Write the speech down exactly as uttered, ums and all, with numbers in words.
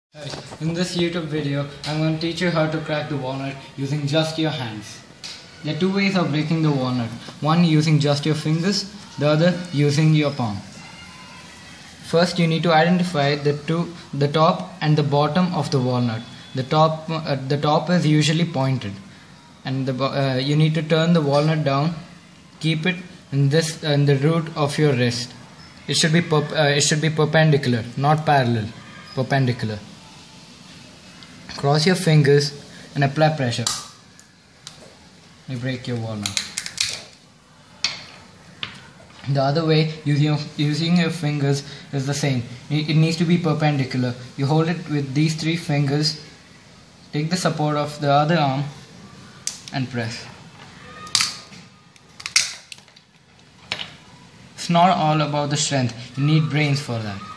Hi, in this YouTube video, I'm going to teach you how to crack the walnut using just your hands. There are two ways of breaking the walnut. One using just your fingers, the other using your palm. First, you need to identify the two, the top and the bottom of the walnut. The top, uh, the top is usually pointed, and the, uh, you need to turn the walnut down. Keep it in this in the root of your wrist. It should be perp uh, it should be perpendicular, not parallel. Perpendicular. Cross your fingers and apply pressure. You break your walnut. The other way, using, using your fingers, is the same. It needs to be perpendicular. You hold it with these three fingers, take the support of the other arm and press. It's not all about the strength. You need brains for that.